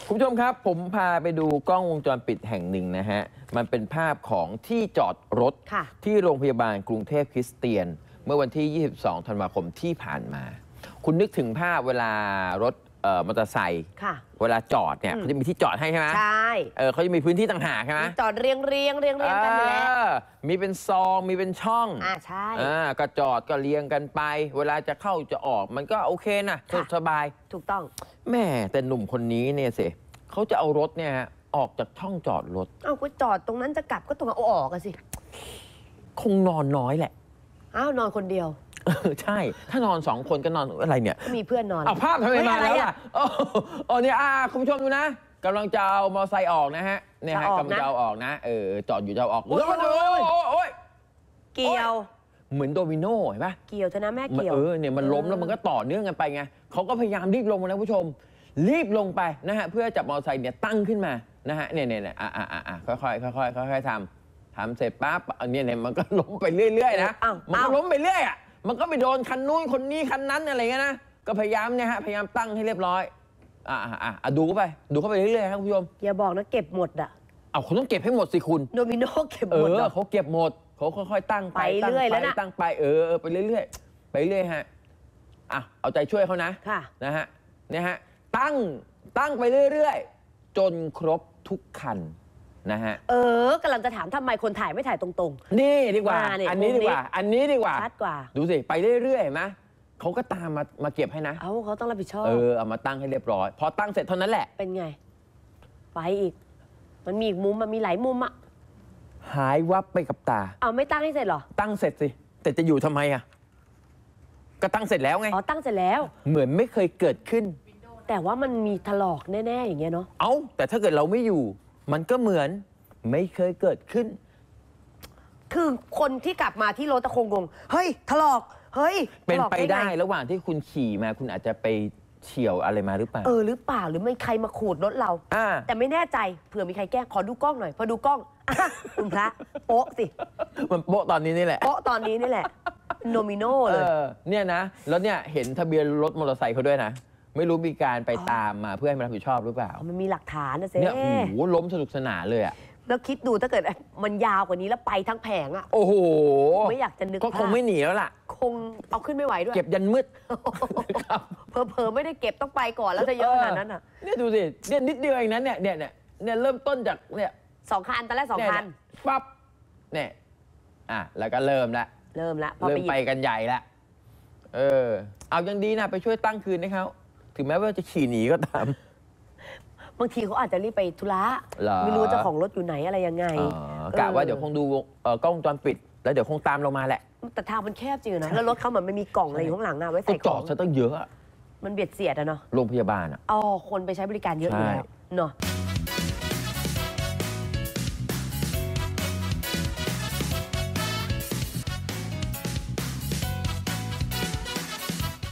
คุณผู้ชมครับผมพาไปดูกล้องวงจรปิดแห่งหนึ่งนะฮะมันเป็นภาพของที่จอดรถที่โรงพยาบาลกรุงเทพคริสเตียนเมื่อวันที่ 22 ธันวาคมที่ผ่านมา คุณนึกถึงภาพเวลารถมอเตอร์ไซค์เวลาจอดเนี่ยเขาจะมีที่จอดให้ใช่ไหมใช่เขาจะมีพื้นที่ต่างหากใช่ไหมจอดเรียงกันอยู่แล้วมีเป็นซองมีเป็นช่องใช่ก็จอดก็เรียงกันไปเวลาจะเข้าจะออกมันก็โอเคนะสบายถูกต้องแม่แต่หนุ่มคนนี้เนี่ยสิเขาจะเอารถเนี่ยออกจากช่องจอดรถก็จอดตรงนั้นจะกลับก็ตรงเอาออกกันสิคงนอนน้อยแหละนอนคนเดียวใช่ถ้านอน2 คนก็นอนอะไรเนี่ยมีเพื่อนนอนเอาภาพทำไมมาแล้วอ่ะเนี่ยคุณผู้ชมดูนะกำลังจะเอามอเตอร์ไซค์ออกนะฮะเนี่ยฮะกำลังจะเอาออกนะจอดอยู่จะเอาออกโอ้ยเกี่ยวเหมือนโดมิโน่เห็นปะเกี่ยวเถอะนะแม่เกี่ยวเนี่ยมันล้มแล้วมันก็ต่อเนื่องกันไปไงเขาก็พยายามรีบลงนะผู้ชมรีบลงไปนะฮะเพื่อจับมอเตอร์ไซค์เนี่ยตั้งขึ้นมานะฮะเนี่ยค่อยทำเสร็จปั๊บเนี่ยมันก็ล้มไปเรื่อยๆนะมันก็ล้มไปเรื่อยอ่ะมันก็ไปโดนคันนู้นคนนี้คันนั้นอะไรเงี้ยนะก็พยายามเนี่ยฮะพยายามตั้งให้เรียบร้อยดูเข้าไปเรื่อยๆครับคุณผู้ชมอย่าบอกนะเก็บหมดอ่ะคุณต้องเก็บให้หมดสิคุณโดมิโน่เก็บหมดเขาเก็บหมดเขาค่อยๆตั้งไปเรื่อยแล้วนะตั้งไปไปเรื่อยๆไปเรื่อยฮะเอาใจช่วยเขานะนะฮะเนี่ยฮะตั้งไปเรื่อยๆจนครบทุกคันนะฮะกำลังจะถามทำไมคนถ่ายไม่ถ่ายตรงๆนี่ดีกว่าอันนี้ดีกว่าชัดกว่าดูสิไปเรื่อยๆเห็นไหมเขาก็ตามมาเก็บให้นะเขาต้องรับผิดชอบเอามาตั้งให้เรียบร้อยพอตั้งเสร็จเท่านั้นแหละเป็นไงไปอีกมันมีอีกมุมมันมีหลายมุมอะหายวับไปกับตาไม่ตั้งให้เสร็จหรอตั้งเสร็จสิแต่จะอยู่ทำไมก็ตั้งเสร็จแล้วไงตั้งเสร็จแล้วเหมือนไม่เคยเกิดขึ้นแต่ว่ามันมีถลอกแน่ๆอย่างเงี้ยเนาะแต่ถ้าเกิดเราไม่อยู่มันก็เหมือนไม่เคยเกิดขึ้นคือคนที่กลับมาที่รถตะคงงเฮ้ยถลอกเฮ้ยเป็นไปได้ระหว่างที่คุณขี่มาคุณอาจจะไปเฉี่ยวอะไรมาหรือเปล่าหรือเปล่าหรือไม่ใครมาขูดรถเราแต่ไม่แน่ใจเผื่อมีใครแกล้งขอดูกล้องหน่อยพอดูกล้องคุณพระโป๊ะสิมันโป๊ะตอนนี้นี่แหละโป๊ะตอนนี้นี่แหละโนมิโน่เลยเนี่ยนะแล้วเนี่ยเห็นทะเบียนรถมอเตอร์ไซค์เขาด้วยนะไม่รู้มีการไปตามมาเพื่อให้มันรับผิดชอบหรือเปล่ามันมีหลักฐานนะเซ่เนี่ยล้มสนุกสนานเลยอ่ะแล้วคิดดูถ้าเกิดมันยาวกว่านี้แล้วไปทั้งแผงอ่ะโอ้โหไม่อยากจะนึกก็คงไม่หนีแล้วล่ะคงเอาขึ้นไม่ไหวด้วยเก็บยันมืดเผลอไม่ได้เก็บต้องไปก่อนแล้วจะเยอะขนาดนั้นอ่ะเนี่ยดูสิเนี่ยนิดเดียวเองนั้นเนี่ยเริ่มต้นจากเนี่ย 2 คันตอนแรก2 คันปั๊บเนี่ยแล้วก็เริ่มไปกันใหญ่ละเอายังดีนะไปช่วยตั้งคืนให้เขาถึงแม้ว่าจะขี่หนีก็ตามบางทีเขาอาจจะรีบไปธุระไม่รู้เจ้าของรถอยู่ไหนอะไรยังไงกะว่าเดี๋ยวคงดูกล้องวงจรปิดแล้วเดี๋ยวคงตามเรามาแหละแต่ทางมันแคบจริงนะแล้วรถเขาเหมือนไม่มีกล่องอะไรอยู่ข้างหลังไว้ใส่ของจอดซะต้องเยอะมันเบียดเสียดอะเนาะโรงพยาบาลคนไปใช้บริการเยอะอยู่แล้วเนาะ